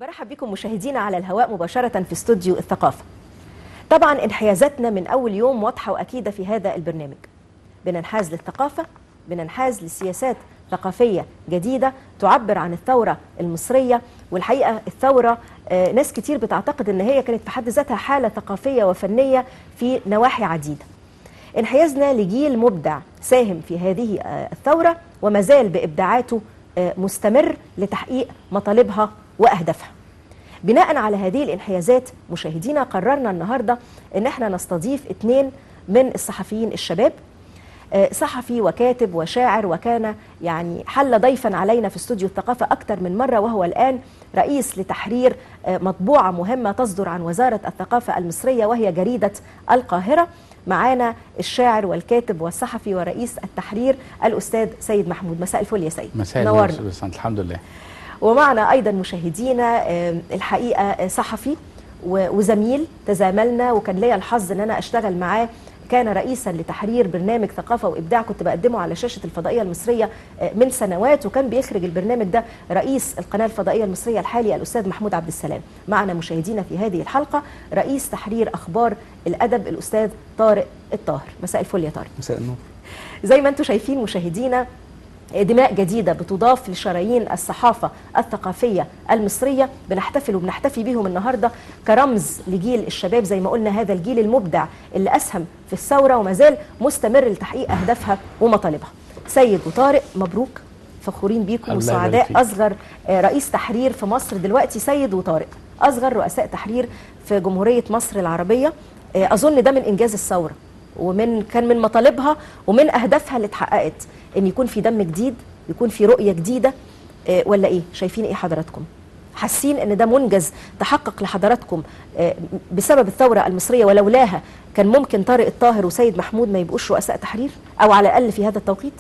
برحب بكم مشاهدينا على الهواء مباشرة في استوديو الثقافة. طبعا انحيازاتنا من أول يوم واضحة وأكيدة في هذا البرنامج. بننحاز للثقافة، بننحاز لسياسات ثقافية جديدة تعبر عن الثورة المصرية. والحقيقة الثورة ناس كتير بتعتقد أن هي كانت في حد ذاتها حالة ثقافية وفنية في نواحي عديدة. انحيازنا لجيل مبدع ساهم في هذه الثورة وما زال بإبداعاته مستمر لتحقيق مطالبها وأهدافها. بناء على هذه الانحيازات مشاهدينا قررنا النهاردة ان احنا نستضيف 2 من الصحفيين الشباب، صحفي وكاتب وشاعر، وكان يعني حل ضيفا علينا في استوديو الثقافة أكثر من مرة، وهو الآن رئيس لتحرير مطبوعة مهمة تصدر عن وزارة الثقافة المصرية وهي جريدة القاهرة. معانا الشاعر والكاتب والصحفي ورئيس التحرير الأستاذ سيد محمود. مساء الفل يا سيد. مساء النور. الحمد لله. ومعنا أيضا مشاهدينا الحقيقة صحفي وزميل تزاملنا وكان ليا الحظ أن أنا أشتغل معاه، كان رئيسا لتحرير برنامج ثقافة وإبداع كنت بقدمه على شاشة الفضائية المصرية من سنوات، وكان بيخرج البرنامج ده رئيس القناة الفضائية المصرية الحالي الأستاذ محمود عبد السلام. معنا مشاهدينا في هذه الحلقة رئيس تحرير أخبار الأدب الأستاذ طارق الطاهر. مساء الفل يا طارق. مساء النور. زي ما انتم شايفين مشاهدينا، دماء جديدة بتضاف لشرايين الصحافة الثقافية المصرية، بنحتفي بيهم النهاردة كرمز لجيل الشباب زي ما قلنا، هذا الجيل المبدع اللي أسهم في الثورة وما زال مستمر لتحقيق أهدافها ومطالبها. سيد وطارق مبروك، فخورين بيكم وسعداء. أصغر رئيس تحرير في مصر دلوقتي سيد وطارق، أصغر رؤساء تحرير في جمهورية مصر العربية. أظن ده من إنجاز الثورة كان من مطالبها ومن أهدافها اللي اتحققت، ان يكون في دم جديد، يكون في رؤية جديدة، ولا ايه؟ شايفين ايه حضراتكم؟ حاسين ان ده منجز تحقق لحضراتكم بسبب الثورة المصرية، ولولاها كان ممكن طارق الطاهر وسيد محمود ما يبقوش رؤساء تحرير، او على الاقل في هذا التوقيت؟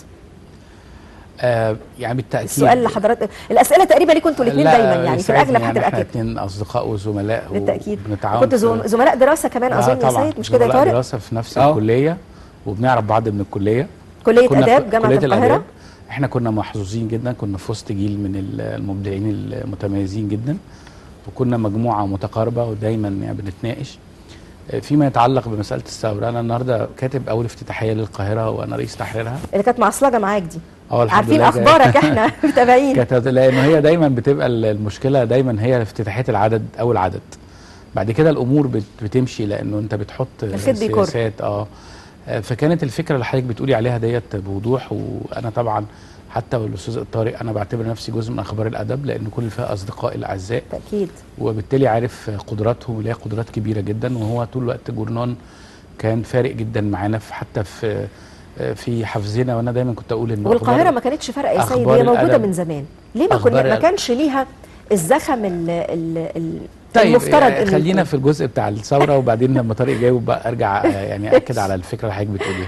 يعني بالتأكيد السؤال لحضرتك، الأسئلة تقريبا ليكم انتوا الاثنين دايما، يعني في الأغلب هتبقى كده. اثنين أصدقاء وزملاء بالتأكيد. وبنتعاون. كنتوا زملاء دراسة كمان أظن يا سيد، مش كده يا طارق؟ دراسة في نفس الكلية وبنعرف بعض من الكلية. كلية آداب جامعة القاهرة. احنا كنا محظوظين جدا، كنا في وسط جيل من المبدعين المتميزين جدا، وكنا مجموعة متقاربة ودايما يعني بنتناقش فيما يتعلق بمسألة الثورة. أنا النهاردة كاتب أول افتتاحية للقاهرة وأنا رئيس تحريرها، اللي كانت معصلجة معاك دي. عارفين أخبارك احنا متابعين. لأنه هي دايما بتبقى المشكلة دايما هي افتتاحية العدد أول عدد، بعد كده الأمور بتمشي لأنه أنت بتحط سياسات. فكانت الفكرة اللي حضرتك بتقولي عليها ديت بوضوح. وأنا طبعا حتى والأستاذ طارق أنا بعتبر نفسي جزء من أخبار الأدب، لأن كل فيها أصدقائي الأعزاء تأكيد، وبالتالي عارف قدراتهم اللي هي قدرات كبيرة جدا. وهو طول الوقت جورنان كان فارق جدا معانا حتى في حفظنا. وأنا دايما كنت أقول إن والقاهرة ما كانتش فارقة يا سيد، هي موجودة من زمان. ليه ما كانش ليها الزخم المفترض؟ خلينا في الجزء بتاع الثورة وبعدين لما طارق جاوب بقى ارجع يعني اكد على الفكرة اللي حضرتك بتقوليها.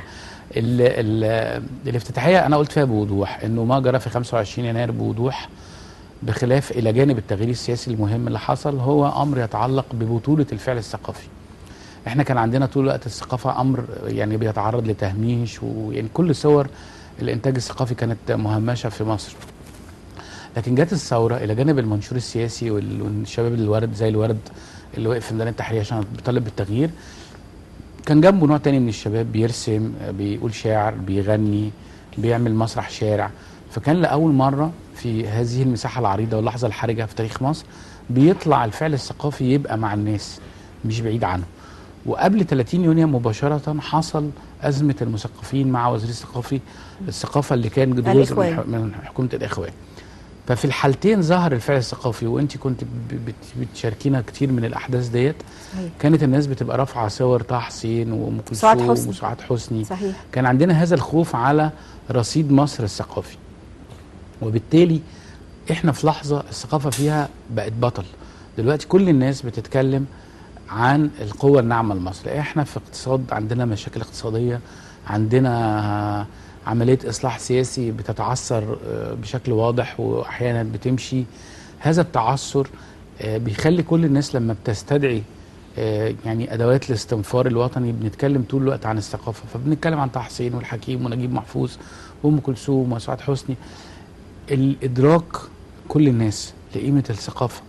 الافتتاحية انا قلت فيها بوضوح انه ما جرى في 25 يناير بوضوح، بخلاف الى جانب التغيير السياسي المهم اللي حصل، هو امر يتعلق ببطولة الفعل الثقافي. احنا كان عندنا طول الوقت الثقافة امر يعني بيتعرض لتهميش، ويعني كل صور الانتاج الثقافي كانت مهمشة في مصر. لكن جت الثورة إلى جانب المنشور السياسي والشباب الورد زي الورد اللي وقف في ميدان التحرير عشان بيطالب بالتغيير، كان جنبه نوع تاني من الشباب بيرسم، بيقول شعر، بيغني، بيعمل مسرح شارع. فكان لأول مرة في هذه المساحة العريضة واللحظة الحرجة في تاريخ مصر بيطلع الفعل الثقافي يبقى مع الناس مش بعيد عنه. وقبل 30 يونيو مباشرة حصل أزمة المثقفين مع وزير الثقافة اللي كان جزء من حكومة الإخوان. ففي الحالتين ظهر الفعل الثقافي، وانت كنت بتشاركينا كتير من الاحداث ديت. صحيح. كانت الناس بتبقى رافعه صور طه حسين وام كلثوم وسعاد حسني. صحيح. كان عندنا هذا الخوف على رصيد مصر الثقافي، وبالتالي احنا في لحظه الثقافه فيها بقت بطل. دلوقتي كل الناس بتتكلم عن القوه الناعمه لمصر. احنا في اقتصاد عندنا مشاكل اقتصاديه، عندنا عملية إصلاح سياسي بتتعثر بشكل واضح وأحيانا بتمشي. هذا التعثر بيخلي كل الناس لما بتستدعي يعني أدوات الاستنفار الوطني بنتكلم طول الوقت عن الثقافة. فبنتكلم عن طه حسين والحكيم ونجيب محفوظ وأم كلثوم وسعاد حسني. الإدراك كل الناس لقيمة الثقافة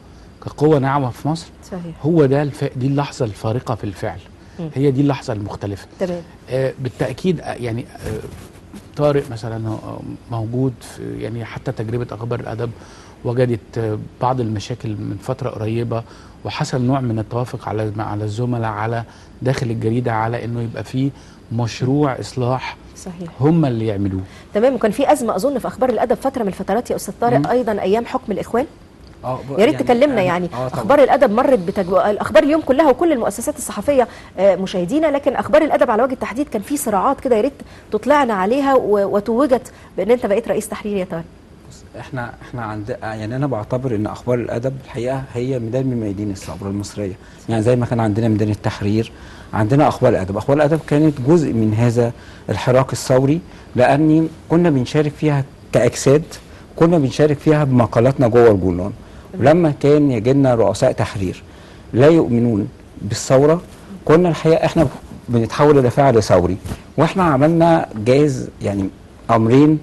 كقوه ناعمه في مصر. صحيح. هو ده دي اللحظه الفارقه في الفعل. هي دي اللحظه المختلفه. تمام. بالتاكيد يعني طارق مثلا موجود في يعني حتى تجربه اخبار الادب وجدت بعض المشاكل من فتره قريبه، وحصل نوع من التوافق على الزملاء على داخل الجريده على انه يبقى في مشروع اصلاح. صحيح. هم اللي يعملوه. تمام. وكان في ازمه اظن في اخبار الادب فتره من الفترات يا استاذ طارق، ايضا ايام حكم الاخوان. يا ريت تكلمنا يعني اخبار الادب مرت اخبار اليوم كلها وكل المؤسسات الصحفيه مشاهدينا، لكن اخبار الادب على وجه التحديد كان في صراعات كده، يا ريت تطلعنا عليها وتوجت بان انت بقيت رئيس تحرير يا طارق. احنا يعني انا بعتبر ان اخبار الادب الحقيقه هي ميدان من ميادين الثوره المصريه، يعني زي ما كان عندنا ميدان التحرير عندنا اخبار الادب. اخبار الادب كانت جزء من هذا الحراك الثوري، لاني كنا بنشارك فيها كاجساد، كنا بنشارك فيها بمقالاتنا جوه الجورنال. ولما كان يجي لنا رؤساء تحرير لا يؤمنون بالثوره، كنا الحقيقه احنا بنتحول الى فاعل ثوري. واحنا عملنا جاز يعني امرين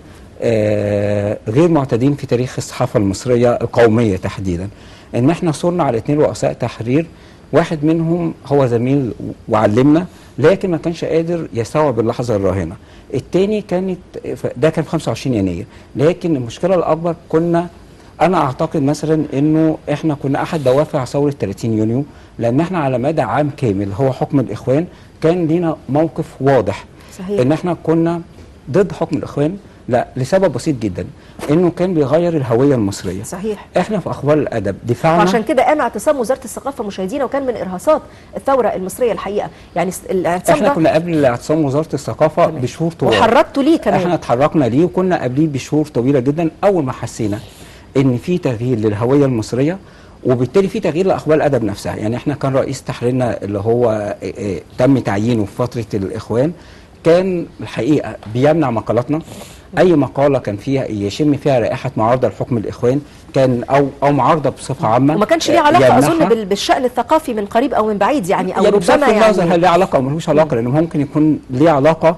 غير معتادين في تاريخ الصحافه المصريه القوميه تحديدا، ان احنا صرنا على 2 رؤساء تحرير، واحد منهم هو زميل وعلمنا لكن ما كانش قادر يستوعب اللحظه الراهنه. الثاني ده كان في 25 يناير، لكن المشكله الاكبر انا اعتقد مثلا انه احنا كنا احد دوافع ثوره 30 يونيو، لان احنا على مدى عام كامل هو حكم الاخوان كان لينا موقف واضح. صحيح. ان احنا كنا ضد حكم الاخوان لسبب بسيط جدا، انه كان بيغير الهويه المصريه. صحيح. احنا في اخبار الادب دفاعنا، وعشان كده قام اعتصام وزاره الثقافه مشاهدينا، وكان من ارهاصات الثوره المصريه الحقيقه، يعني الاعتصام احنا كنا قبل اعتصام وزاره الثقافه بشهور طويله، وحركتوا ليه كمان. احنا اتحركنا ليه وكنا قبليه بشهور طويله جدا. اول ما حسينا ان في تغيير للهويه المصريه وبالتالي في تغيير لاخبار الادب نفسها، يعني احنا كان رئيس تحريرنا اللي هو تم تعيينه في فتره الاخوان كان الحقيقه بيمنع مقالاتنا. اي مقاله كان فيها يشم فيها رائحه معارضه لحكم الاخوان كان او معارضه بصفه عامه، وما كانش ليه علاقه اظن بالشان الثقافي من قريب او من بعيد يعني، او ربما يعني هل ليه علاقه او ملوش علاقه، لانه ممكن يكون ليه علاقه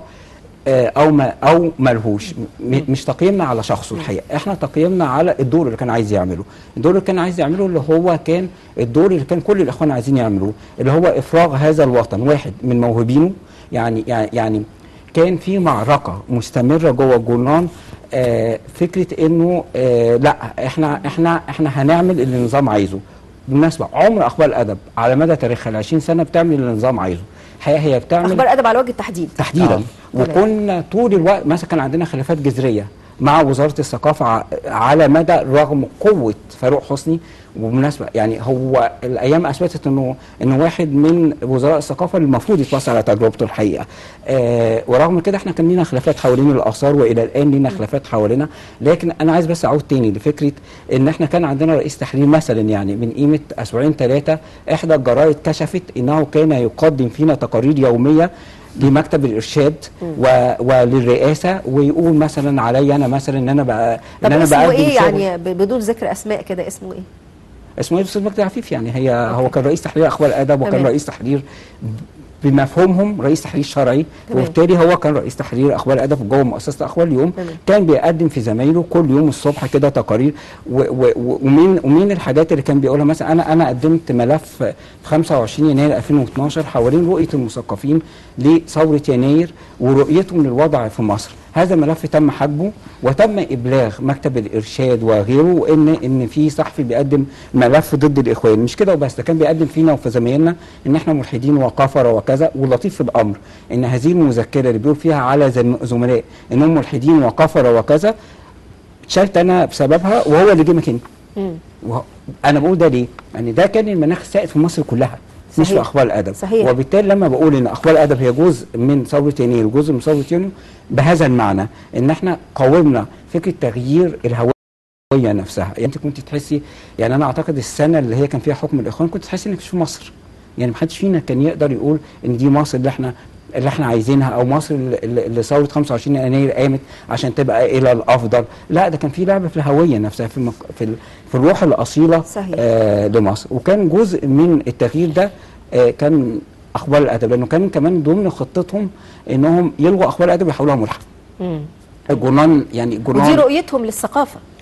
او ملهوش. مش تقييمنا على شخصه الحقيقه، احنا تقييمنا على الدور اللي كان عايز يعمله. الدور اللي كان عايز يعمله اللي هو كان الدور اللي كان كل الاخوان عايزين يعملوه، اللي هو افراغ هذا الوطن واحد من موهوبينه. يعني كان في معركه مستمره جوه الجورنال، فكره انه لا احنا هنعمل اللي النظام عايزه. بالمناسبه عمر اخبار الادب على مدى تاريخها ال 20 سنه بتعمل اللي النظام عايزه. هي بتعمل اخبار الادب على وجه التحديد تحديدا. وكنا طول الوقت مثلا كان عندنا خلافات جذريه مع وزاره الثقافه على مدى رغم قوه فاروق حسني. وبالمناسبه يعني هو الايام اثبتت انه واحد من وزراء الثقافه اللي المفروض يتوصل على تجربته الحقيقه. ورغم كده احنا كان لنا خلافات حوالين الاثار، والى الان لنا خلافات حوالينا. لكن انا عايز بس اعود تاني لفكره ان احنا كان عندنا رئيس تحرير مثلا يعني من قيمه اسبوعين 3 احدى الجرايد كشفت انه كان يقدم فينا تقارير يوميه لمكتب الارشاد وللرئاسه، ويقول مثلا عليا انا مثلا ان انا بقى طب اسمه ايه يعني بدون ذكر اسماء كده، اسمه ايه؟ اسمه ايه؟ الاستاذ مجدي عفيف. يعني هو كان رئيس تحرير اخبار الادب، وكان رئيس تحرير بمفهومهم رئيس تحرير شرعي، وبالتالي هو كان رئيس تحرير اخبار الادب جوه مؤسسه اخبار اليوم. كان بيقدم في زمايله كل يوم الصبح كده تقارير. ومن الحاجات اللي كان بيقولها مثلا انا قدمت ملف في 25 يناير 2012 حوالين رؤيه المثقفين لثوره يناير ورؤيتهم للوضع في مصر. هذا الملف تم حجبه وتم ابلاغ مكتب الارشاد وغيره ان في صحفي بيقدم ملف ضد الاخوان. مش كده وبس، ده كان بيقدم فينا وفي زمايلنا ان احنا ملحدين وكفره وكذا. واللطيف في الامر ان هذه المذكره اللي بيقول فيها على زملاء انهم ملحدين وكفره وكذا اتشلت انا بسببها، وهو اللي جه مكاني. انا بقول ده ليه؟ يعني ده كان المناخ السائد في مصر كلها، مش في اخبار الادب. صحيح. وبالتالي لما بقول ان اخبار الادب هي جزء من ثوره يناير وجزء من ثوره يونيو بهذا المعنى، ان احنا قاومنا فكره تغيير الهويه نفسها. يعني انت كنت تحسي، يعني انا اعتقد السنه اللي هي كان فيها حكم الاخوان كنت تحسي انك مش في مصر. يعني ما حدش فينا كان يقدر يقول ان دي مصر اللي احنا عايزينها، او مصر اللي ثوره 25 يناير قامت عشان تبقى الى الافضل. لا، ده كان في لعبه في الهويه نفسها، في الروح الاصيله لمصر. وكان جزء من التغيير ده كان اخبار الادب، لانه كان كمان ضمن خطتهم انهم يلغوا اخبار الادب ويحولوها ملحق. الجورنال يعني ودي رؤيتهم للثقافه.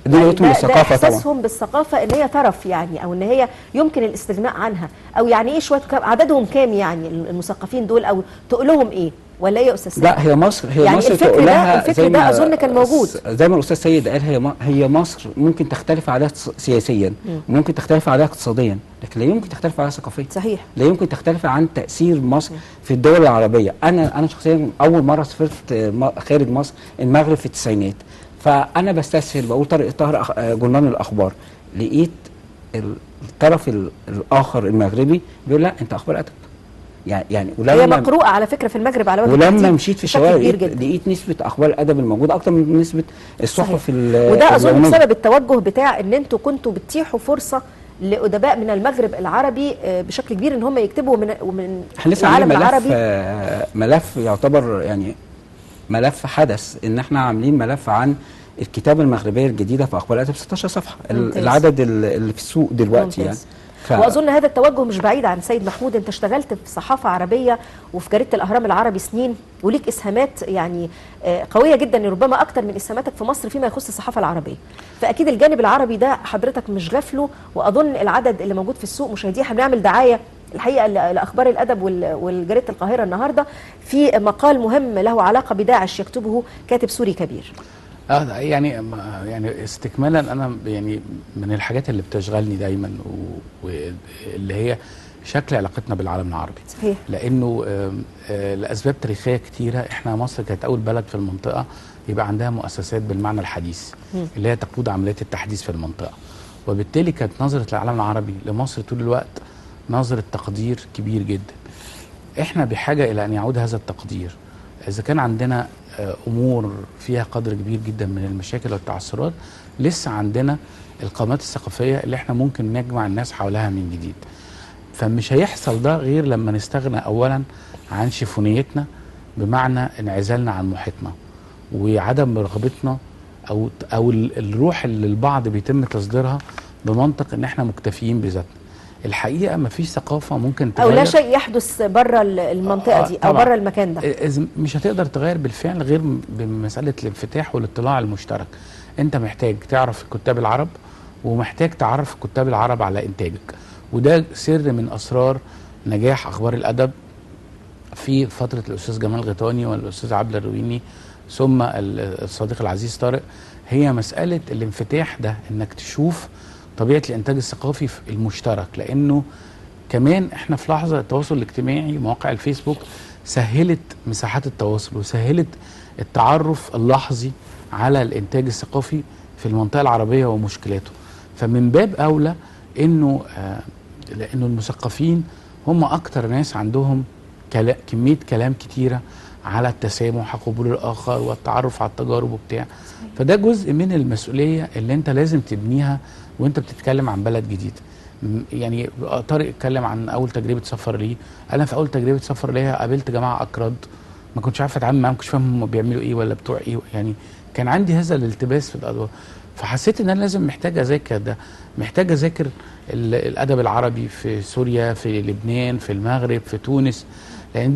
دي يعني نقطة من الثقافة طبعا. احساسهم بالثقافه ان هي طرف يعني، او ان هي يمكن الاستغناء عنها، او يعني ايه شويه عددهم كام يعني المثقفين دول، او تقولهم ايه ولا ايه يا استاذ سيد؟ لا، هي مصر يعني مصر الفكر تقولها الفكر زي ده ما اظن كان موجود. زي ما الاستاذ سيد قال، هي مصر ممكن تختلف عليها سياسيا، وممكن تختلف عليها اقتصاديا، لكن لا يمكن تختلف عليها ثقافيا. صحيح. لا يمكن تختلف عن تاثير مصر في الدول العربيه. انا شخصيا اول مره سافرت خارج مصر المغرب في التسعينات، فانا بستسهل بقول طارق طاهر جورنال الاخبار، لقيت الطرف الاخر المغربي بيقول لا انت اخبار ادب. يعني هي مقروءه على فكره في المغرب على وجه ولما مشيت في الشوارع لقيت نسبه اخبار الادب الموجوده اكتر من نسبه الصحف. وده اظن بسبب التوجه بتاع ان انتوا كنتوا بتتيحوا فرصه لادباء من المغرب العربي بشكل كبير ان هم يكتبوا من العالم العربي. ملف يعتبر يعني ملف حدث، ان احنا عاملين ملف عن الكتابه المغربيه الجديده في اخبار الادب 16 صفحه. ممتاز. العدد اللي في السوق دلوقتي. ممتاز. يعني واظن هذا التوجه مش بعيد عن سيد محمود. انت اشتغلت في صحافه عربيه وفي جريده الاهرام العربي سنين، وليك اسهامات يعني قويه جدا، ربما اكتر من اسهاماتك في مصر فيما يخص الصحافه العربيه. فاكيد الجانب العربي ده حضرتك مش غافله، واظن العدد اللي موجود في السوق مشاهديه. احنا بنعمل دعايه الحقيقه لاخبار الادب والجريده القاهره النهارده في مقال مهم له علاقه بداعش يكتبه كاتب سوري كبير. يعني استكمالا، انا يعني من الحاجات اللي بتشغلني دايما واللي هي شكل علاقتنا بالعالم العربي. صحيح. لانه لاسباب تاريخيه كتيره، احنا مصر كانت اول بلد في المنطقه يبقى عندها مؤسسات بالمعنى الحديث اللي هي تقود عمليات التحديث في المنطقه، وبالتالي كانت نظره العالم العربي لمصر طول الوقت نظره تقدير كبير جدا. احنا بحاجه الى ان يعود هذا التقدير. اذا كان عندنا امور فيها قدر كبير جدا من المشاكل والتعثرات، لسه عندنا القامات الثقافيه اللي احنا ممكن نجمع الناس حولها من جديد. فمش هيحصل ده غير لما نستغنى اولا عن شفونيتنا، بمعنى انعزالنا عن محيطنا وعدم رغبتنا او الروح اللي البعض بيتم تصديرها بمنطق ان احنا مكتفيين بذاتنا. الحقيقه ما فيش ثقافه ممكن تغير، او لا شيء يحدث بره المنطقه دي او بره المكان ده. مش هتقدر تغير بالفعل غير بمساله الانفتاح والاطلاع المشترك. انت محتاج تعرف الكتاب العرب، ومحتاج تعرف الكتاب العرب على انتاجك، وده سر من اسرار نجاح اخبار الادب في فتره الاستاذ جمال غيطاني والاستاذ عبد الرويني ثم الصديق العزيز طارق. هي مساله الانفتاح ده، انك تشوف طبيعه الانتاج الثقافي المشترك. لانه كمان احنا في لحظه التواصل الاجتماعي، مواقع الفيسبوك سهلت مساحات التواصل وسهلت التعرف اللحظي على الانتاج الثقافي في المنطقه العربيه ومشكلاته. فمن باب اولى انه لانه المثقفين هم اكتر ناس عندهم كميه كلام كتيره على التسامح وقبول الاخر والتعرف على التجارب وبتاع. فده جزء من المسؤوليه اللي انت لازم تبنيها وانت بتتكلم عن بلد جديد. يعني طارق اتكلم عن اول تجربه سفر ليه. انا في اول تجربه سفر ليا قابلت جماعه اكراد، ما كنتش عارف اتعامل معاهم، ما كنتش فاهم هم بيعملوا ايه ولا بتوع ايه. يعني كان عندي هذا الالتباس في الادوار. فحسيت ان انا لازم محتاج اذاكر ده، محتاج اذاكر الادب العربي في سوريا، في لبنان، في المغرب، في تونس، لان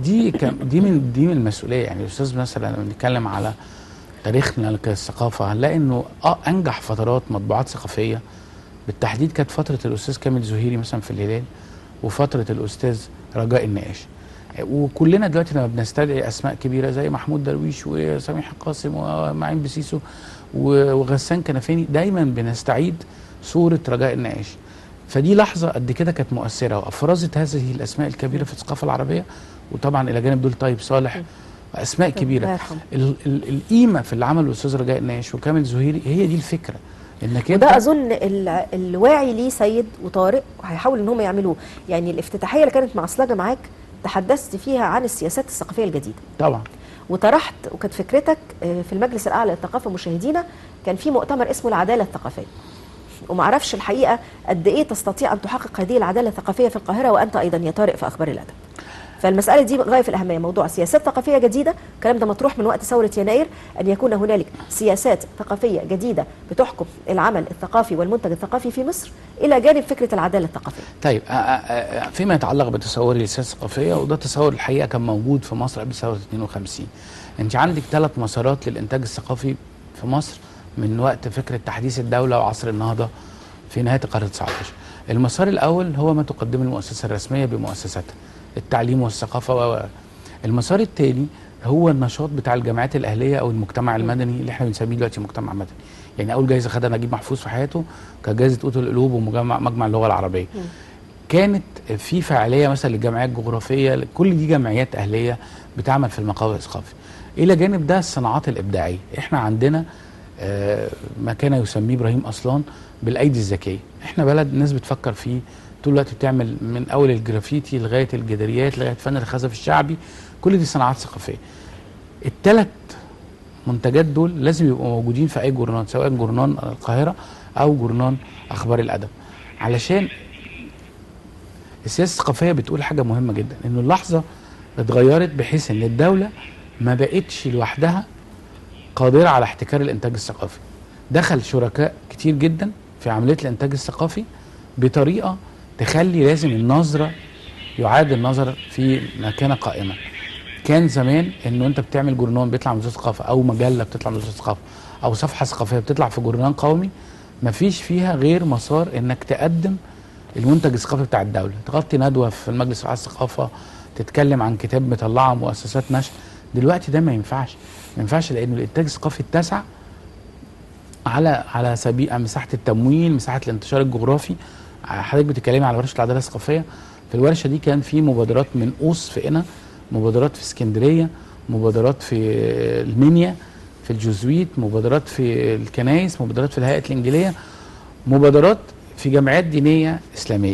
دي من المسؤوليه. يعني الاستاذ مثلا لما بنتكلم على تاريخنا كثقافه هنلاقي انه انجح فترات مطبوعات ثقافيه بالتحديد كانت فتره الاستاذ كامل زهيري مثلا في الهلال، وفتره الاستاذ رجاء النقاش. وكلنا دلوقتي لما بنستدعي اسماء كبيره زي محمود درويش وسميح القاسم ومعين بسيسو وغسان كنفاني، دايما بنستعيد صوره رجاء النقاش. فدي لحظه قد كده كانت مؤثره وافرزت هذه الاسماء الكبيره في الثقافه العربيه. وطبعا الى جانب دول طيب صالح، اسماء كبيره. القيمه في اللي عمله الاستاذ رجاء النقاش وكامل زهيري هي دي الفكره. انك وده اظن الواعي ليه سيد وطارق وهيحاول ان هم يعملوه. يعني الافتتاحيه اللي كانت معصلجه معاك تحدثت فيها عن السياسات الثقافيه الجديده طبعا، وطرحت، وكانت فكرتك في المجلس الاعلى للثقافه مشاهدينا كان في مؤتمر اسمه العداله الثقافيه. ومعرفش الحقيقه قد ايه تستطيع ان تحقق هذه العداله الثقافيه في القاهره وانت ايضا يا طارق في اخبار الادب. فالمسألة دي غاية في الأهمية، موضوع سياسات ثقافية جديدة. الكلام ده مطروح من وقت ثورة يناير، أن يكون هنالك سياسات ثقافية جديدة بتحكم العمل الثقافي والمنتج الثقافي في مصر إلى جانب فكرة العدالة الثقافية. طيب فيما يتعلق بتصوري للسياسة الثقافية، وده تصور الحقيقة كان موجود في مصر قبل ثورة 52. أنت عندك 3 مسارات للإنتاج الثقافي في مصر من وقت فكره تحديث الدوله وعصر النهضه في نهايه القرن 19. المسار الاول هو ما تقدمه المؤسسه الرسميه بمؤسساتها، التعليم والثقافه. المسار الثاني هو النشاط بتاع الجامعات الاهليه او المجتمع المدني اللي احنا بنسميه دلوقتي مجتمع مدني. يعني اول جائزه خدها نجيب محفوظ في حياته كانت جائزه قوت القلوب ومجمع اللغه العربيه. كانت في فعاليه مثلا للجمعيات الجغرافيه، كل دي جمعيات اهليه بتعمل في المقام الثقافي. الى جانب ده الصناعات الابداعيه، احنا عندنا ما كان يسميه ابراهيم اصلان بالايدي الذكيه. احنا بلد الناس بتفكر فيه طول الوقت، بتعمل من اول الجرافيتي لغايه الجداريات لغايه فن الخزف الشعبي، كل دي صناعات ثقافيه. الثلاث منتجات دول لازم يبقوا موجودين في اي جورنان، سواء جورنان القاهره او جورنان اخبار الادب، علشان السياسه الثقافيه بتقول حاجه مهمه جدا، انه اللحظه اتغيرت بحيث ان الدوله ما بقتش لوحدها قادره على احتكار الانتاج الثقافي. دخل شركاء كتير جدا في عمليه الانتاج الثقافي بطريقه تخلي لازم النظره يعاد النظر في مكانه قائمه. كان زمان انه انت بتعمل جورنان بيطلع من وزاره الثقافه، او مجله بتطلع من وزاره الثقافه، او صفحه ثقافيه بتطلع في جورنان قومي، مفيش فيها غير مسار انك تقدم المنتج الثقافي بتاع الدوله، تغطي ندوه في المجلس العام للثقافه، تتكلم عن كتاب مطلعه مؤسسات نشر. دلوقتي ده ما ينفعش، ما ينفعش، لانه الانتاج الثقافي اتسع على سبيل مساحه التمويل، مساحه الانتشار الجغرافي. حضرتك بتتكلمي على ورشه العداله الثقافيه، في الورشه دي كان في مبادرات من قوس في قنا، مبادرات في اسكندريه، مبادرات في المنيا في الجزويت، مبادرات في الكنائس، مبادرات في الهيئه الانجيليه، مبادرات في جمعيات دينيه اسلاميه.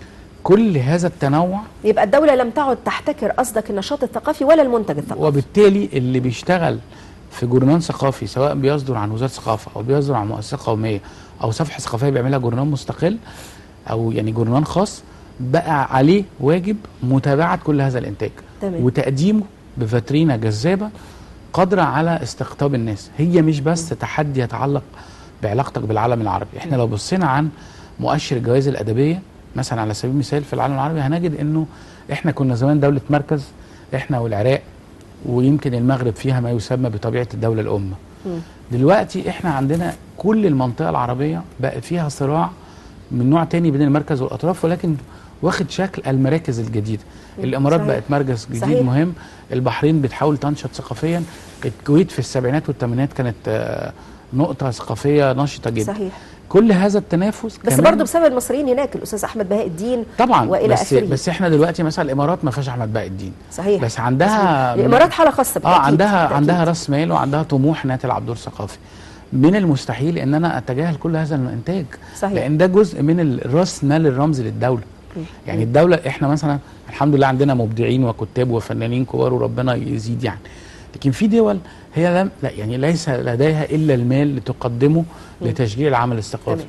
كل هذا التنوع، يبقى الدوله لم تعد تحتكر قصدك النشاط الثقافي ولا المنتج الثقافي، وبالتالي اللي بيشتغل في جورنان ثقافي سواء بيصدر عن وزاره الثقافه او بيصدر عن مؤسسه قوميه او صفحه ثقافيه بيعملها جورنان مستقل او يعني جورنان خاص، بقى عليه واجب متابعه كل هذا الانتاج. تمام. وتقديمه بفترينه جذابه قادره على استقطاب الناس. هي مش بس تحدي يتعلق بعلاقتك بالعالم العربي. احنا لو بصينا عن مؤشر الجوائز الادبيه مثلا على سبيل المثال في العالم العربي، هنجد انه احنا كنا زمان دوله مركز، احنا والعراق ويمكن المغرب فيها ما يسمى بطبيعه الدوله الامه. دلوقتي احنا عندنا كل المنطقه العربيه بقى فيها صراع من نوع تاني بين المركز والاطراف، ولكن واخد شكل المراكز الجديده. الامارات بقت مركز جديد. صحيح. مهم. البحرين بتحاول تنشط ثقافيا. الكويت في السبعينات والثمانينات كانت نقطه ثقافيه نشطه جدا. صحيح. كل هذا التنافس بس برضه بسبب المصريين هناك، الاستاذ احمد بهاء الدين طبعا، والى اخره. بس احنا دلوقتي مثلا الامارات ما فيهاش احمد بهاء الدين. صحيح. بس عندها الامارات حاله خاصه بالتأكيد. عندها راس مال وعندها طموح انها تلعب دور ثقافي. من المستحيل ان انا اتجاهل كل هذا الانتاج. صحيح. لان ده جزء من راس مال الرمزي للدوله. يعني الدوله احنا مثلا الحمد لله عندنا مبدعين وكتاب وفنانين كبار وربنا يزيد يعني، لكن في دول هي لا يعني ليس لديها الا المال لتقدمه لتشجيع العمل الثقافي.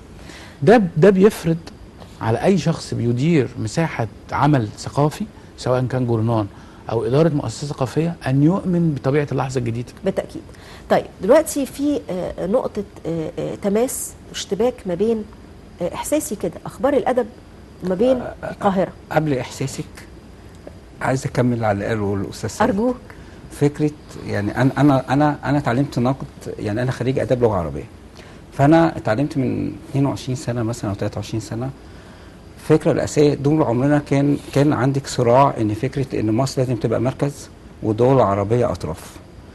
ده بيفرض على اي شخص بيدير مساحه عمل ثقافي سواء كان جورنان او اداره مؤسسه ثقافيه ان يؤمن بطبيعه اللحظه الجديده. بالتاكيد. طيب دلوقتي في نقطه تماس اشتباك ما بين احساسي كده اخبار الادب وما بين القاهره. قبل احساسك عايز اكمل على اللي قاله الاستاذ سيد. ارجوك. فكره يعني انا اتعلمت نقد، يعني انا خريج اداب لغه عربيه، فانا اتعلمت من 22 سنه مثلا او 23 سنه. الفكره الاساسيه طول عمرنا كان عندك صراع ان فكره ان مصر لازم تبقى مركز والدول العربيه اطراف.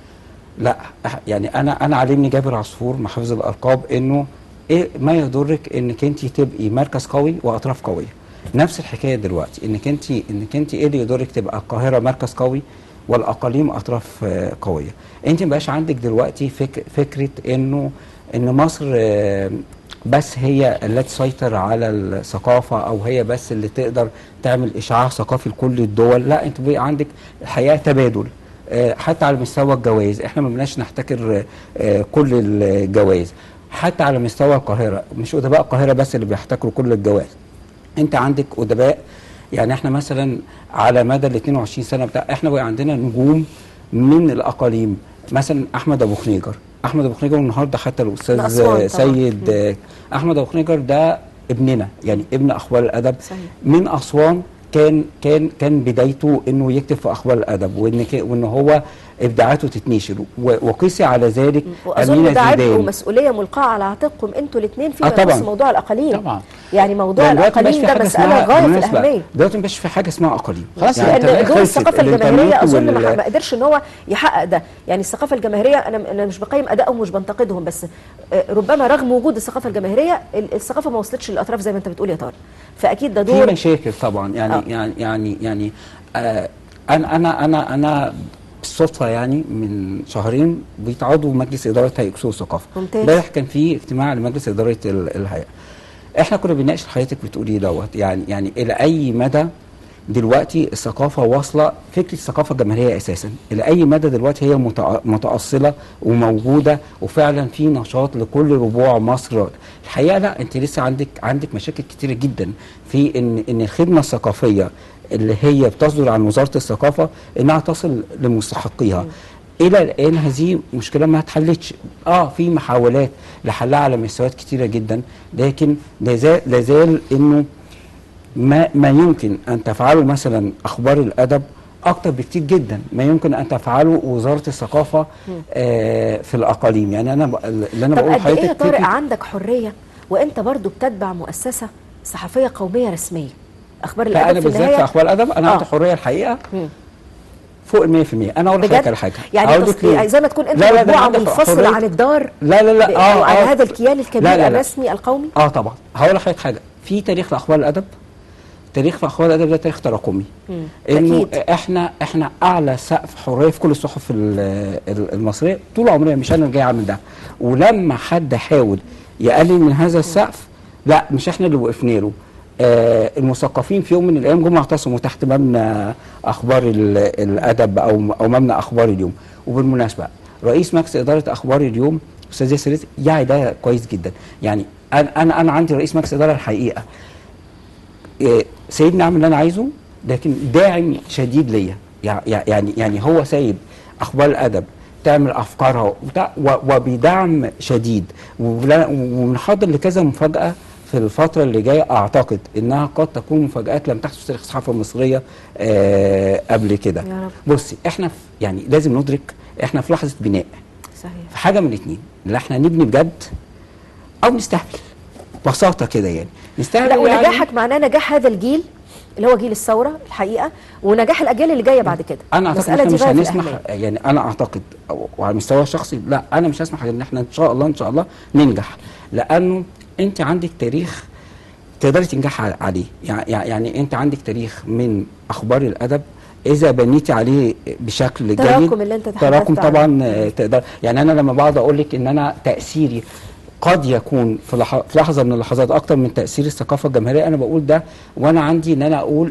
لا يعني انا علمني جابر عصفور محافظ الالقاب انه ايه ما يضرك انك انت تبقي مركز قوي واطراف قويه. نفس الحكايه دلوقتي انك انت ايه اللي يضرك تبقى القاهره مركز قوي والاقاليم اطراف قويه. انت ما بقاش عندك دلوقتي فكره ان مصر بس هي التي تسيطر على الثقافه او هي بس اللي تقدر تعمل اشعاع ثقافي لكل الدول. لا، انت بقى عندك الحقيقه تبادل. حتى على مستوى الجوائز احنا ما بناش نحتكر كل الجوائز. حتى على مستوى القاهره مش ادباء القاهره بس اللي بيحتكروا كل الجوائز. انت عندك ادباء، يعني احنا مثلا على مدى ال 22 سنه بتاع احنا بقى عندنا نجوم من الاقاليم، مثلا احمد ابو خنيجر. احمد ابو خنيجر النهارده حتى الاستاذ سيد احمد ابو خنيجر ده ابننا، يعني ابن اخبار الادب. صحيح. من اسوان كان بدايته انه يكتب في اخبار الادب، وان هو ابداعاته تتنشر، وقيسي على ذلك واظن ده عبء ومسؤوليه ملقاه على عاتقكم انتوا الاثنين فيما يخص موضوع الاقاليم. طبعا يعني موضوع الاقاليم ده مساله غايه في الاهميه. دلوقتي مبقاش في حاجه اسمها اقاليم خلاص، لان دور الثقافه الجماهيريه اظن ما قدرش ان هو يحقق ده. يعني الثقافه الجماهيريه انا مش بقيم ادائهم ومش بنتقدهم، بس ربما رغم وجود الثقافه الجماهيريه الثقافه ما وصلتش للاطراف زي ما انت بتقول يا طارق، فاكيد ده دور في مشاكل طبعا. يعني انا بالصدفه يعني من شهرين بقيت عضو مجلس اداره هيئه اصول الثقافه. امبارح كان في اجتماع لمجلس اداره الهيئه. احنا كنا بنناقش اللي حضرتك بتقوليه دوت، يعني الى اي مدى دلوقتي الثقافه واصله، فكره الثقافه الجماهيريه اساسا الى اي مدى دلوقتي هي متاصله وموجوده، وفعلا في نشاط لكل ربوع مصر. الحقيقه لا، انت لسه عندك مشاكل كتيره جدا في ان الخدمه الثقافيه اللي هي بتصدر عن وزاره الثقافه انها تصل لمستحقيها. الى الان هذه مشكله ما اتحلتش. في محاولات لحلها على مستويات كتيره جدا، لكن لازال انه ما يمكن ان تفعله مثلا اخبار الادب اكتر بكتير جدا ما يمكن ان تفعله وزاره الثقافه في الاقاليم. يعني اللي انا بقول لحضرتك، طب قد ايه يا طارق عندك حريه وانت برضو بتتبع مؤسسه صحفيه قوميه رسميه؟ اخبار الادب انا بالذات في اخبار الادب انا عندي حريه الحقيقه فوق ال 100%. انا اقول لحضرتك على حاجه، يعني زي ما تكون انت مجموعه منفصله عن الدار. لا عن هذا الكيان الكبير الرسمي القومي. طبعا هقول لحضرتك حاجه، في تاريخ لاخبار الادب. تاريخ في اخبار الادب ده تاريخ تراكمي. انه احنا اعلى سقف حريه في كل الصحف المصريه طول عمرنا، مش انا اللي جاي اعمل ده. ولما حد حاول يقلل من هذا السقف، لا مش احنا اللي وقفنا له. المثقفين في يوم من الايام جم اعتصموا تحت مبنى اخبار الادب او مبنى اخبار اليوم. وبالمناسبه رئيس مجلس اداره اخبار اليوم استاذ ياسر رزق يعني ده كويس جدا. يعني انا عندي رئيس مجلس اداره الحقيقه سيدني اعمل اللي انا عايزه، لكن داعم شديد ليا. يعني هو سايب اخبار الادب تعمل افكارها وبدعم شديد، وبنحضر لكذا مفاجاه في الفترة اللي جاية. أعتقد إنها قد تكون مفاجآت لم تحدث في تاريخ الصحافة المصرية قبل كده. بصي، إحنا يعني لازم ندرك إحنا في لحظة بناء. صحيح. في حاجة من الاثنين، لا إحنا نبني بجد أو نستهبل. ببساطة كده يعني نستهبل. لا، ونجاحك معناه نجاح هذا الجيل اللي هو جيل الثورة الحقيقة، ونجاح الأجيال اللي جاية بعد كده. أنا أعتقد إن إحنا مش هنسمح، يعني أنا أعتقد وعلى المستوى الشخصي لا، أنا مش هسمح إن إحنا إن شاء الله ننجح، لأنه انت عندك تاريخ تقدري تنجح عليه. يعني انت عندك تاريخ من اخبار الادب اذا بنيتي عليه بشكل جيد. تراكم اللي انت تراكم طبعا تقدر. يعني انا لما بقعد اقول لك ان انا تاثيري قد يكون في لحظه من اللحظات اكتر من تاثير الثقافه الجماهيريه، انا بقول ده وانا عندي ان انا اقول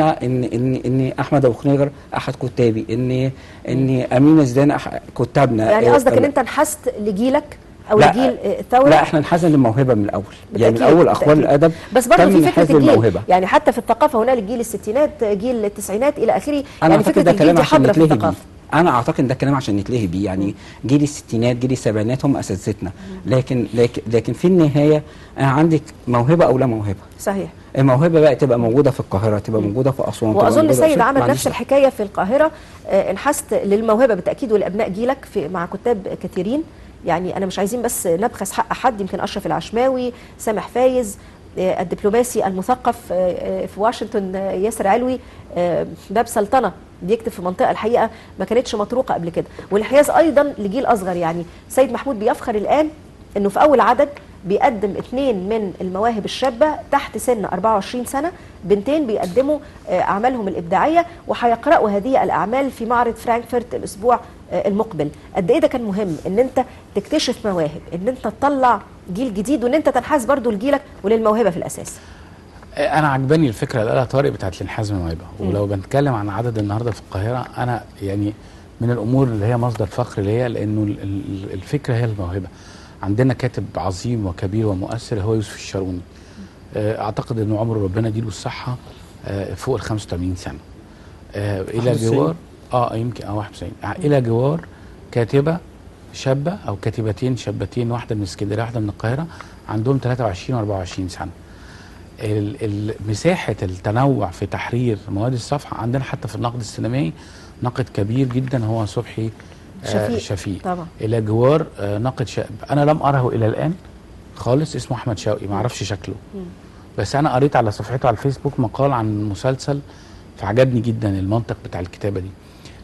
ان احمد ابو خنيجر احد كتابي، ان امينه زيدان كتابنا. يعني قصدك ان انت انحست لجيلك او لجيل الثوره؟ لا، احنا انحازنا للموهبه من الاول. يعني من اول اخبار الادب بس برضه في فكره الجيل. يعني حتى في الثقافه هنالك جيل الستينات، جيل التسعينات الى اخره. يعني فكره الجيل دي حاضره في الثقافه. انا اعتقد ده كلام عشان نتلهي بيه. يعني جيل الستينات جيل السبعينات هم اساتذتنا، لكن في النهايه عندك موهبه او لا موهبه. صحيح. الموهبه بقى تبقى موجوده في القاهره، تبقى موجوده في اسوان. واظن سيد عمل نفس الحكايه في القاهره. انحست للموهبه بالتاكيد ولابناء جيلك مع كتاب كثيرين. يعني أنا مش عايزين بس نبخس حق حد، يمكن أشرف العشماوي، سامح فايز، الدبلوماسي المثقف في واشنطن ياسر علوي، باب سلطنة بيكتب في منطقة الحقيقة ما كانتش مطروقة قبل كده. والانحياز أيضا لجيل أصغر. يعني سيد محمود بيفخر الآن أنه في أول عدد بيقدم 2 من المواهب الشابة تحت سن 24 سنة، بنتين بيقدموا أعمالهم الإبداعية وهيقرأوا هذه الأعمال في معرض فرانكفورت الأسبوع المقبل. قد ايه ده كان مهم ان انت تكتشف مواهب، ان انت تطلع جيل جديد، وان انت تنحاز برضو لجيلك وللموهبه في الاساس. انا عجباني الفكره اللي قالها طارق بتاعت الانحاز للموهبه. ولو بنتكلم عن عدد النهارده في القاهره، انا يعني من الامور اللي هي مصدر فخر ليا، لانه الفكره هي الموهبه. عندنا كاتب عظيم وكبير ومؤثر هو يوسف الشاروني. اعتقد انه عمره ربنا يديله الصحه فوق ال 85 سنه. الى جوار يمكن 91 الى جوار كاتبه شابه او كاتبتين شابتين، واحده من اسكندريه واحده من القاهره، عندهم 23 و24 سنه. مساحه التنوع في تحرير مواد الصفحه عندنا حتى في النقد السينمائي ناقد كبير جدا هو صبحي شفيق طبعا، الى جوار ناقد شاب انا لم اره الى الان خالص، اسمه احمد شوقي، ما اعرفش شكله، بس انا قريت على صفحته على الفيسبوك مقال عن مسلسل فعجبني جدا المنطق بتاع الكتابه دي.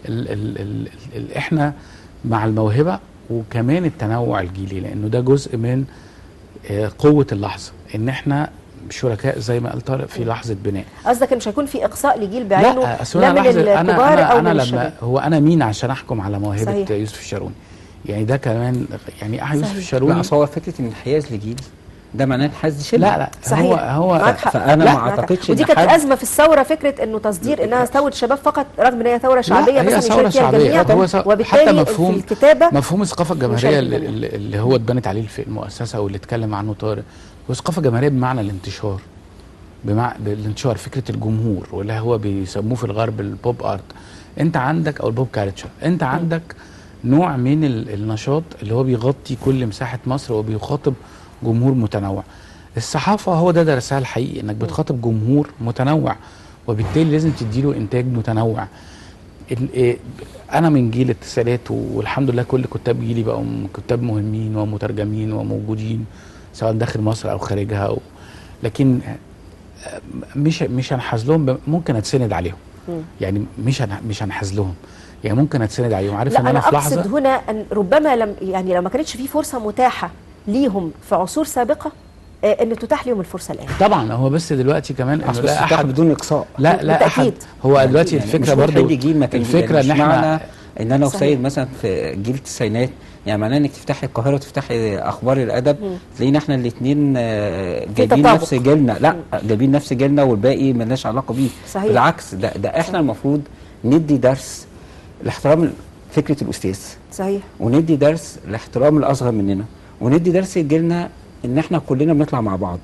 احنا مع الموهبه وكمان التنوع الجيلي، لانه ده جزء من قوه اللحظه، ان احنا شركاء زي ما قال طارق في لحظه بناء. قصدك مش هيكون في اقصاء لجيل بعينه، لا من الكبار او من لما الشباب. هو انا مين عشان احكم على موهبه صحيح. يوسف الشاروني؟ يعني ده كمان يعني يوسف الشاروني. لا هو فكره ان الانحياز لجيل ده معناه انحاز لشله. لا صحيح. هو فانا ما اعتقدش ودي كانت ازمه في الثوره، فكره انه تصدير انها ثوره شباب فقط، رغم ان هي ثوره شعبيه مثلا يشارك فيها الجميع، وبالتالي حتى مفهوم في الكتابه مفهوم الثقافه الجماهيريه اللي هو اتبنت عليه في المؤسسه واللي اتكلم عنه طارق هو ثقافه جماهيريه بمعنى الانتشار، بالانتشار، فكره الجمهور، واللي هو بيسموه في الغرب البوب ارت. انت عندك او البوب كالتشر، انت عندك نوع من النشاط اللي هو بيغطي كل مساحه مصر وبيخاطب جمهور متنوع. الصحافه هو ده درسها الحقيقي، انك بتخاطب جمهور متنوع وبالتالي لازم تديله انتاج متنوع. انا من جيل التسعينات والحمد لله كل كتاب جيلي بقوا كتاب مهمين ومترجمين وموجودين سواء داخل مصر او خارجها لكن مش هنحاز لهم، ممكن اتسند عليهم. يعني مش هنحاز لهم، يعني ممكن اتسند عليهم، عارف ان انا في لحظه. لا انا اقصد هنا ان ربما لو ما كانتش في فرصه متاحه ليهم في عصور سابقه ان تتاح لهم الفرصه الان. طبعا هو بس دلوقتي كمان انه لا احد بدون اقصاء. لا احد. هو دلوقتي يعني الفكره برضه الفكره ان احنا ان انا وسيد مثلا في جيل التسعينات، يعني معناه انك تفتحي القاهره وتفتحي اخبار الادب تلاقينا احنا الاثنين جايبين نفس جيلنا. لا جايبين نفس جيلنا والباقي مالناش علاقه بيه. صحيح. بالعكس ده احنا المفروض ندي درس لاحترام فكره الاستاذ. صحيح. وندي درس لاحترام الاصغر مننا، وندي درس لجيلنا ان احنا كلنا بنطلع مع بعض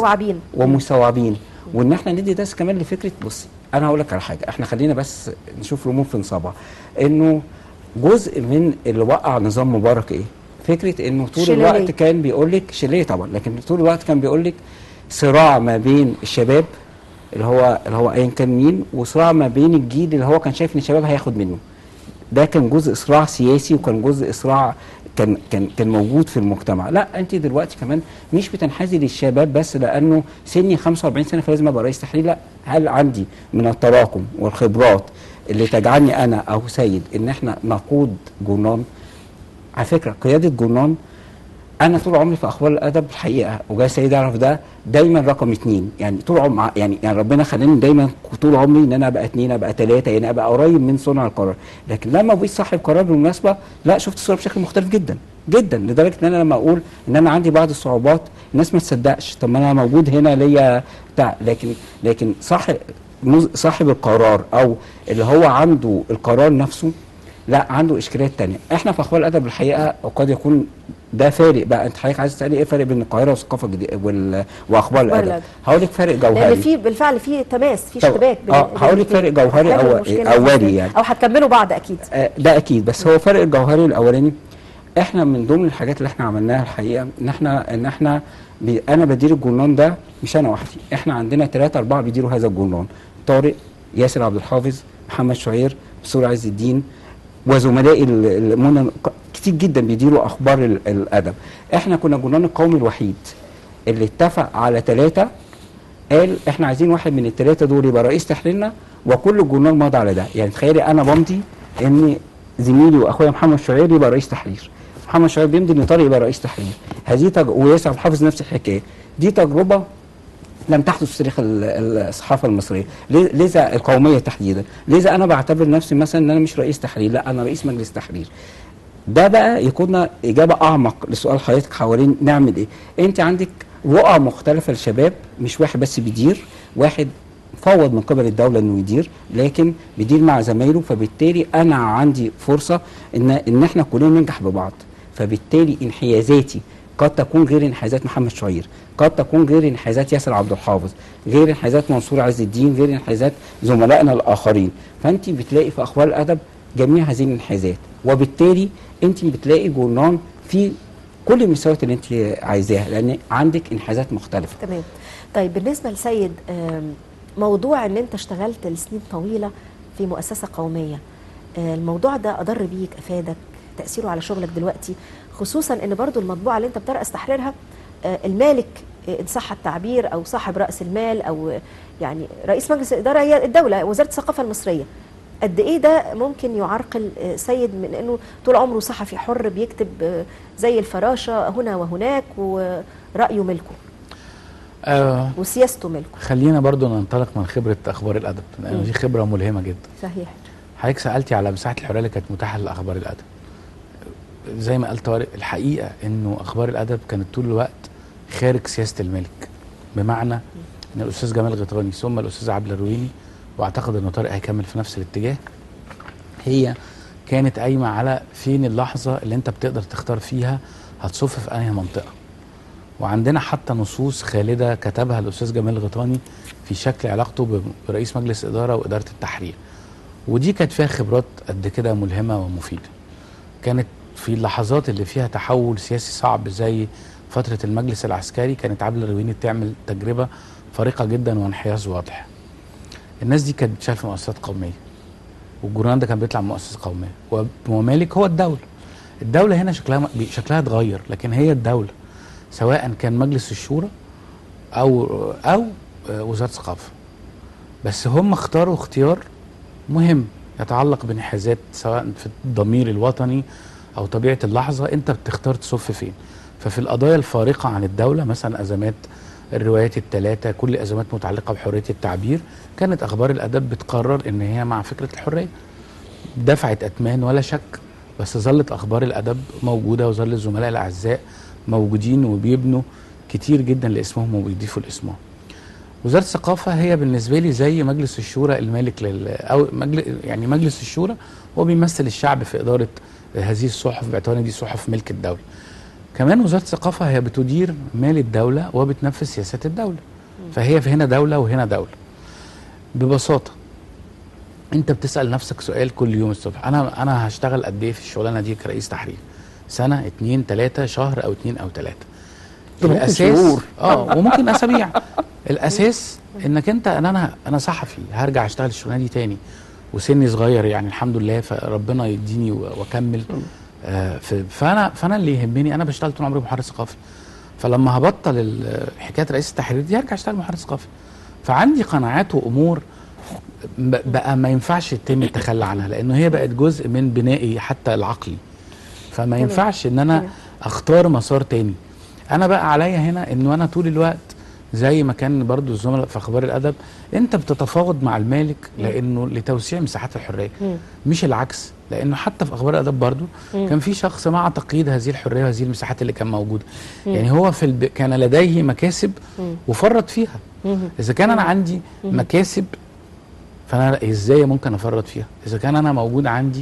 ومستوعبين وان احنا ندي درس كمان لفكره. بص انا هقول لك على حاجه، احنا خلينا بس نشوف رموز في نصابها، انه جزء من اللي وقع نظام مبارك ايه؟ فكره انه طول الوقت كان بيقول لك شليه طبعا، لكن طول الوقت كان بيقول لك صراع ما بين الشباب اللي هو ايا كان مين، وصراع ما بين الجيل اللي هو كان شايف ان الشباب هياخد منه. ده كان جزء صراع سياسي وكان جزء صراع كان موجود في المجتمع. لا انت دلوقتي كمان مش بتنحازي للشباب بس لانه سني 45 سنه فلازم ابقى رئيس تحرير، لا، هل عندي من التراكم والخبرات اللي تجعلني انا او سيد ان احنا نقود جورنال. على فكره قياده جورنال انا طول عمري في اخبار الادب الحقيقه، وجاي سيد يعرف ده، دايما رقم 2. يعني طول عمري يعني ربنا خلاني دايما طول عمري ان انا ابقى 2 ابقى 3، يعني ابقى قريب من صنع القرار. لكن لما بقيت صاحب قرار بالمناسبه لا، شفت الصوره بشكل مختلف جدا جدا، لدرجه ان انا لما اقول ان انا عندي بعض الصعوبات الناس ما تصدقش. طب ما انا موجود هنا ليا بتاع، لكن صاحب القرار او اللي هو عنده القرار نفسه لا عنده اشكاليات تانية. احنا في اخبار الادب الحقيقه وقد يكون ده فارق بقى. انت حضرتك عايز تسالي ايه فرق بين القاهره والثقافه الجديده واخبار الادب؟ هقول لك فرق جوهري، لان في بالفعل في تماس، في اشتباك بين هقول لك فرق جوهري اولي يعني، او هتكملوا بعض اكيد. ده اكيد، بس هو فرق الجوهري الاولاني احنا من ضمن الحاجات اللي احنا عملناها الحقيقه ان احنا انا بدير الجورنال ده مش انا وحدي، احنا عندنا 3 4 بيديروا هذا الجورنال: طارق، ياسر عبد الحافظ، محمد شعير، سوري عز الدين، وزملائي المنى كتير جدا بيديروا اخبار الادب. احنا كنا الجورنال القومي الوحيد اللي اتفق على 3 قال احنا عايزين واحد من ال3 دول يبقى رئيس تحريرنا، وكل الجورنال مضى على ده. يعني تخيلي انا بمضي ان زميلي واخويا محمد شعير يبقى رئيس تحرير، محمد شعير بيمضي ان طارق يبقى رئيس تحرير. وياسر عبد الحافظ نفس الحكايه. دي تجربه لم تحدث في تاريخ الصحافه المصريه، لذا القوميه تحديدا. لذا انا بعتبر نفسي مثلا ان انا مش رئيس تحرير، لا انا رئيس مجلس تحرير. ده بقى يكوننا اجابه اعمق لسؤال حضرتك حوالين نعمل ايه. انت عندك رؤى مختلفه للشباب، مش واحد بس بيدير، واحد فوض من قبل الدوله انه يدير، لكن بيدير مع زمايله. فبالتالي انا عندي فرصه ان احنا كلنا ننجح ببعض. فبالتالي انحيازاتي قد تكون غير انحيازات محمد شعير، قد تكون غير انحيازات ياسر عبد الحافظ، غير انحيازات منصور عز الدين، غير انحيازات زملائنا الاخرين. فانت بتلاقي في اخبار الادب جميع هذه الانحيازات، وبالتالي انت بتلاقي جورنال فيه كل المستويات اللي انت عايزاها، لان عندك انحازات مختلفه. تمام. طيب بالنسبه لسيد، موضوع ان انت اشتغلت لسنين طويله في مؤسسه قوميه، الموضوع ده اضر بيك، افادك، تاثيره على شغلك دلوقتي، خصوصا ان برضو المطبوعه اللي انت بترأس تحريرها المالك ان صح التعبير او صاحب راس المال او يعني رئيس مجلس الاداره هي الدوله، وزاره الثقافه المصريه. قد ايه ده ممكن يعرقل سيد من انه طول عمره صحفي حر بيكتب زي الفراشه هنا وهناك ورايه ملكه وسياسته ملكه؟ خلينا برضو ننطلق من خبره اخبار الادب، لان دي خبره ملهمه جدا. صحيح. حضرتك سالتي على مساحه الحريه اللي كانت متاحه لاخبار الادب. زي ما قال طارق، الحقيقه انه اخبار الادب كانت طول الوقت خارج سياسه الملك، بمعنى ان الاستاذ جمال غيطاني ثم الاستاذ عبد الرويني، واعتقد ان طارق هيكمل في نفس الاتجاه، هي كانت قايمه على فين اللحظه اللي انت بتقدر تختار فيها هتصف في انهي منطقه. وعندنا حتى نصوص خالده كتبها الاستاذ جمال غيطاني في شكل علاقته برئيس مجلس اداره واداره التحرير، ودي كانت فيها خبرات قد كده ملهمه ومفيده. كانت في اللحظات اللي فيها تحول سياسي صعب زي فتره المجلس العسكري، كانت عبله الرويني بتعمل تجربه فارقه جدا وانحياز واضح. الناس دي كانت بتشتغل في مؤسسات قوميه، والجورنال ده كان بيطلع من مؤسسه قوميه، ومالك هو الدوله. الدوله هنا شكلها اتغير، لكن هي الدوله، سواء كان مجلس الشورى او وزاره الثقافه. بس هم اختاروا اختيار مهم يتعلق بانحازات سواء في الضمير الوطني او طبيعه اللحظه، انت بتختار تصف فين. ففي القضايا الفارقه عن الدوله، مثلا ازمات الروايات الثلاثه، كل ازمات متعلقه بحريه التعبير، كانت اخبار الادب بتقرر ان هي مع فكره الحريه. دفعت اثمان ولا شك، بس ظلت اخبار الادب موجوده، وظل الزملاء الاعزاء موجودين وبيبنوا كتير جدا لاسمهم وبيضيفوا لاسمهم. وزاره الثقافه هي بالنسبه لي زي مجلس الشورى المالك يعني مجلس الشورى هو بيمثل الشعب في اداره هذه الصحف، باعتبار دي صحف ملك الدوله. كمان وزاره الثقافه هي بتدير مال الدوله وبتنفذ سياسات الدوله، فهي في هنا دوله وهنا دوله. ببساطه انت بتسال نفسك سؤال كل يوم الصبح، انا هشتغل قد ايه في الشغلانه دي كرئيس تحرير؟ سنه، 2، 3 شهر، او 2 أو 3؟ الاساس وممكن اسابيع. الاساس انك انت انا صحفي هرجع اشتغل الشغلانه دي تاني، وسني صغير يعني الحمد لله، فربنا يديني واكمل. فانا اللي يهمني، انا بشتغل طول عمري محرر ثقافي، فلما هبطل حكايه رئيس التحرير دي هرجع اشتغل محرر ثقافي. فعندي قناعات وامور بقى ما ينفعش يتم التخلى عنها، لانه هي بقت جزء من بنائي حتى العقلي، فما ينفعش ان انا اختار مسار تاني. انا بقى عليا هنا انه انا طول الوقت زي ما كان برضو الزملاء في اخبار الادب، انت بتتفاوض مع المالك لانه لتوسيع مساحات الحريه، مش العكس. لانه حتى في اخبار الادب برضو كان في شخص مع تقييد هذه الحريه وهذه المساحات اللي كان موجوده. يعني هو كان لديه مكاسب وفرط فيها. اذا كان انا عندي مكاسب، فانا ازاي ممكن افرط فيها؟ اذا كان انا موجود عندي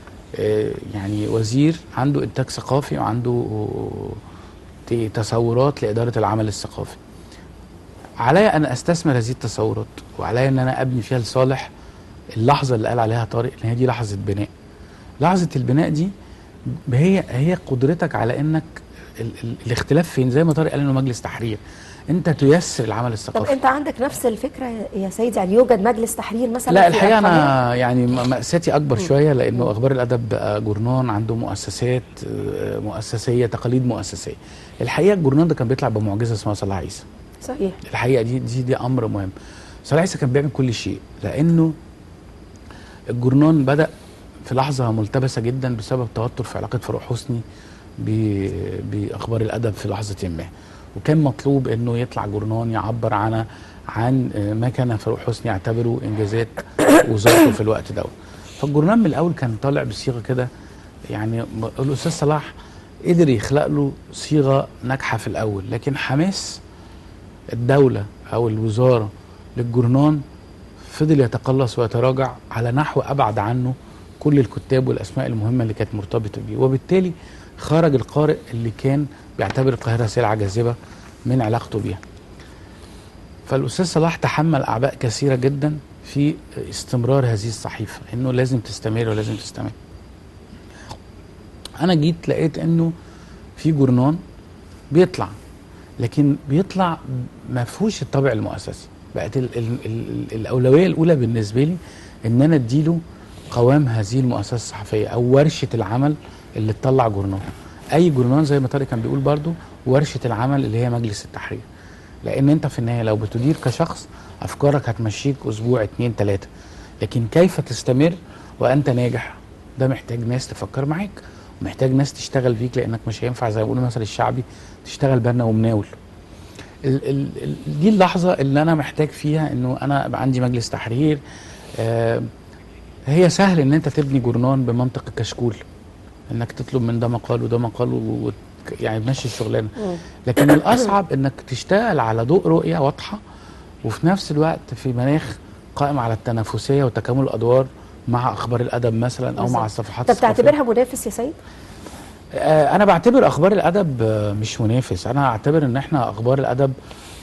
يعني وزير عنده انتاج ثقافي وعنده تصورات لاداره العمل الثقافي، عليا ان استثمر هذه التصورات، وعليا ان انا ابني فيها لصالح اللحظه اللي قال عليها طارق، ان هي دي لحظه بناء. لحظه البناء دي هي قدرتك على انك الاختلاف فين، زي ما طارق قال انه مجلس تحرير، انت تيسر العمل الثقافي. طب انت عندك نفس الفكره يا سيدي؟ يعني يوجد مجلس تحرير مثلا؟ لا الحقيقه انا يعني مأساتي اكبر شويه، لانه اخبار الادب بقى جورنان عنده مؤسسات مؤسسيه، تقاليد مؤسسيه. الحقيقه الجورنان ده كان بيطلع بمعجزه اسمها صلاح عيسى. صحيح. الحقيقه دي امر مهم. صلاح عيسى كان بيعمل كل شيء، لانه الجورنان بدا في لحظه ملتبسه جدا بسبب توتر في علاقه فاروق حسني باخبار الادب في لحظه ما، وكان مطلوب انه يطلع جورنان يعبر عن ما كان فاروق حسني يعتبره انجازات وزارته في الوقت ده. فالجورنان من الاول كان طالع بصيغه كده، يعني الاستاذ صلاح قدر يخلق له صيغه ناجحه في الاول، لكن حماس الدوله او الوزاره للجورنان فضل يتقلص ويتراجع على نحو ابعد عنه كل الكتاب والاسماء المهمه اللي كانت مرتبطه بيه، وبالتالي خرج القارئ اللي كان بيعتبر القاهره سلعه جاذبه من علاقته بيها. فالاستاذ صلاح تحمل اعباء كثيره جدا في استمرار هذه الصحيفه، انه لازم تستمر ولازم تستمر. انا جيت لقيت انه في جورنان بيطلع، لكن بيطلع ما فيهوش الطابع المؤسسي. بقت الاولويه الاولى بالنسبه لي ان انا اديله قوام هذه المؤسسه الصحفيه او ورشه العمل اللي تطلع جورنان. اي جورنان زي ما طارق كان بيقول برضو ورشه العمل اللي هي مجلس التحرير، لان انت في النهايه لو بتدير كشخص افكارك هتمشيك اسبوع 2 3، لكن كيف تستمر وانت ناجح ده محتاج ناس تفكر معاك، ومحتاج ناس تشتغل فيك، لانك مش هينفع زي ما بيقولوا المثل الشعبي تشتغل بنا ومناول. دي اللحظه اللي انا محتاج فيها انه انا ابقى عندي مجلس تحرير. هي سهل ان انت تبني جورنان بمنطق الكشكول، انك تطلب من ده مقال وده مقال يعني تمشي الشغلانه، لكن الاصعب انك تشتغل على ضوء رؤيه واضحه، وفي نفس الوقت في مناخ قائم على التنافسيه وتكامل الادوار مع اخبار الادب مثلا او مع الصفحات الصحفيه. طب تعتبرها منافس يا سيد؟ انا بعتبر اخبار الادب مش منافس، انا اعتبر ان احنا اخبار الادب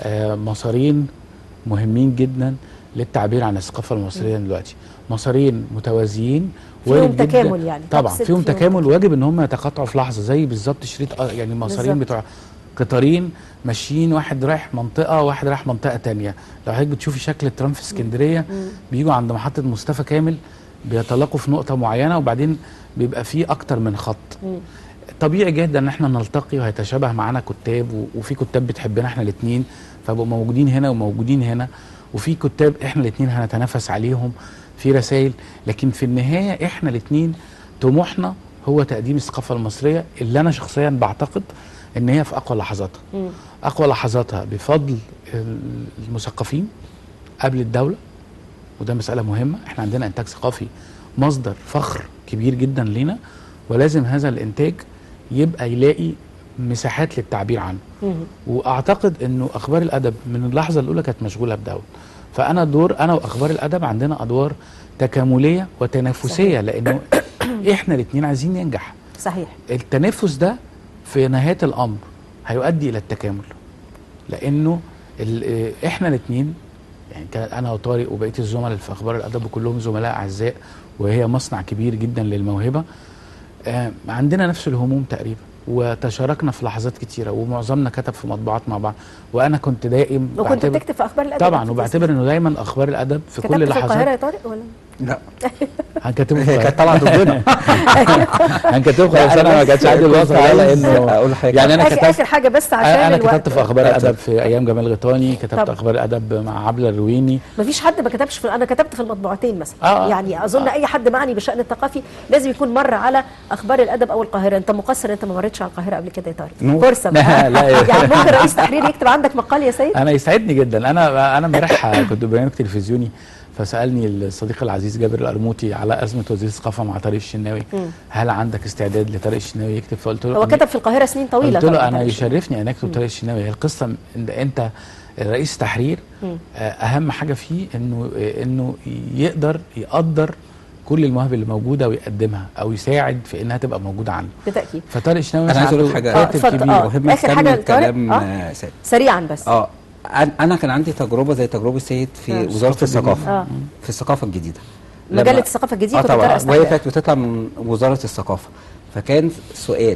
مسارين مهمين جدا للتعبير عن الثقافه المصريه دلوقتي، مسارين متوازيين فيهم تكامل، يعني طبعا فيهم تكامل، واجب ان هم يتقاطعوا في لحظه، زي بالظبط شريط يعني المسارين بتوع قطارين ماشيين، واحد رايح منطقه وواحد رايح منطقه تانية. لو حضرتك بتشوفي شكل الترام في اسكندريه بيجوا عند محطه مصطفى كامل بيتلاقوا في نقطه معينه، وبعدين بيبقى فيه اكتر من خط. طبيعي جدا ان احنا نلتقي وهيتشابه معانا كتاب، وفي كتاب بتحبنا احنا الاثنين فبقوا موجودين هنا وموجودين هنا، وفي كتاب احنا الاثنين هنتنافس عليهم في رسائل، لكن في النهايه احنا الاثنين طموحنا هو تقديم الثقافه المصريه اللي انا شخصيا بعتقد ان هي في اقوى لحظاتها. اقوى لحظاتها بفضل المثقفين قبل الدوله، وده مساله مهمه. احنا عندنا انتاج ثقافي مصدر فخر كبير جدا لينا، ولازم هذا الانتاج يبقى يلاقي مساحات للتعبير عنه. واعتقد انه اخبار الادب من اللحظه الاولى كانت مشغوله بدوله، فانا انا واخبار الادب عندنا ادوار تكامليه وتنافسيه. صحيح. لانه احنا الاثنين عايزين ننجح. صحيح. التنافس ده في نهايه الامر هيؤدي الى التكامل، لانه احنا الاثنين يعني انا وطارق وبقيه الزملاء في اخبار الادب وكلهم زملاء اعزاء، وهي مصنع كبير جدا للموهبه، عندنا نفس الهموم تقريبا، وتشاركنا في لحظات كتيره، ومعظمنا كتب في مطبوعات مع بعض، وانا كنت دائم وكنت بتكتب في اخبار الادب طبعا، وبعتبر انه دايما اخبار الادب في كل لحظات. كتبت في القاهره يا طارق ولا لا؟ هنكتبه هي كانت طبعا ضدنا. هنكتبه خلاص، انا ما كانش عندي الوصف ده، لانه اقول حاجه يعني انا كتبت اخر حاجه بس عشان انا كتبت في اخبار الادب في ايام جمال غيطاني، كتبت اخبار الادب مع عبله الرويني. مفيش حد ما كتبش انا كتبت في المطبوعتين مثلا. يعني اظن اي حد معني بالشان الثقافي لازم يكون مر على اخبار الادب او القاهره. انت مقصر، انت ما مريتش على القاهره قبل كده يا طارق. فرصه يعني ممكن رئيس تحرير يكتب عندك مقال يا سيد؟ انا يسعدني جدا. انا امبارح كنت برنامج تلفزيوني، فسالني الصديق العزيز جابر القرموطي على ازمه وزير الثقافه مع طارق الشناوي، هل عندك استعداد لطارق الشناوي يكتب؟ فقلت له هو كتب في القاهره سنين طويله. قلت له انا يشرفني ان اكتب طارق الشناوي. هي القصه انت رئيس تحرير، اهم حاجه فيه انه يقدر كل المواهب اللي موجوده ويقدمها او يساعد في انها تبقى موجوده عنده. بالتاكيد. فطارق الشناوي انا عايز اقول حاجه كاتب كبير. مهم. اخر حاجه كلام سريعا بس. انا كان عندي تجربه زي تجربه سيد في وزاره الثقافه، في الثقافه الجديده، مجله الثقافه الجديده. طبعا، وهي كانت بتطلع من وزاره الثقافه. فكان سؤال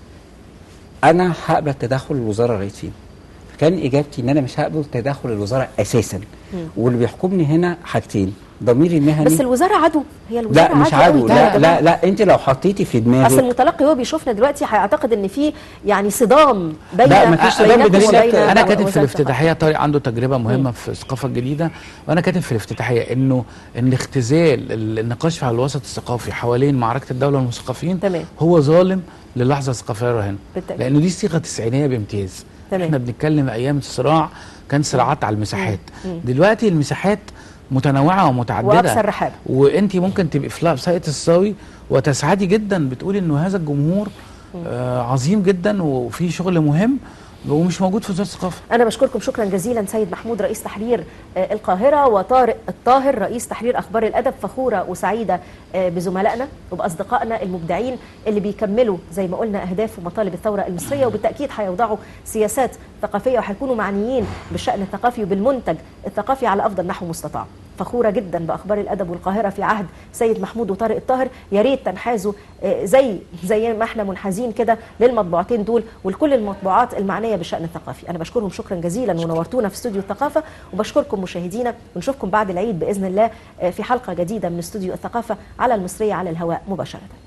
انا هقبل تدخل الوزاره لغايه فين؟ فكان اجابتي ان انا مش هقبل تدخل الوزاره اساسا. واللي بيحكمني هنا حاجتين، ضميري المهني. بس الوزاره عدو، هي الوزاره لا مش عدو. لا انت لو حطيتي في دماغك، اصل المتلقي هو بيشوفنا دلوقتي هيعتقد ان في يعني صدام بين لا مفيش صدام بين انا كاتب في الافتتاحيه. الثقافة. طارق عنده تجربه مهمه في الثقافه الجديده، وانا كاتب في الافتتاحيه انه ان اختزال النقاش على الوسط الثقافي حوالين معركه الدوله والمثقفين هو ظالم للحظه الثقافيه الراهنه، لانه دي صيغه تسعينيه بامتياز. احنا بنتكلم ايام الصراع كان صراعات على المساحات، دلوقتي المساحات متنوعه ومتعدده واكثر رحابه، وانت ممكن تبقي في ساقية الصاوي وتسعدي جدا بتقولي انه هذا الجمهور عظيم جدا وفي شغل مهم ومش موجود في وزاره الثقافه. انا بشكركم شكرا جزيلا سيد محمود رئيس تحرير القاهره، وطارق الطاهر رئيس تحرير اخبار الادب. فخوره وسعيده بزملائنا وباصدقائنا المبدعين اللي بيكملوا زي ما قلنا اهداف ومطالب الثوره المصريه، وبالتاكيد هيوضعوا سياسات ثقافيه وهيكونوا معنيين بالشان الثقافي وبالمنتج الثقافي على افضل نحو مستطاع. فخوره جدا باخبار الادب والقاهره في عهد سيد محمود وطارق الطاهر. يا ريت تنحازوا زي ما احنا منحازين كده للمطبوعتين دول ولكل المطبوعات المعنيه بالشان الثقافي. انا بشكرهم شكرا جزيلا ونورتونا في استوديو الثقافه، وبشكركم مشاهدينا، ونشوفكم بعد العيد باذن الله في حلقه جديده من استوديو الثقافه على المصريه على الهواء مباشره.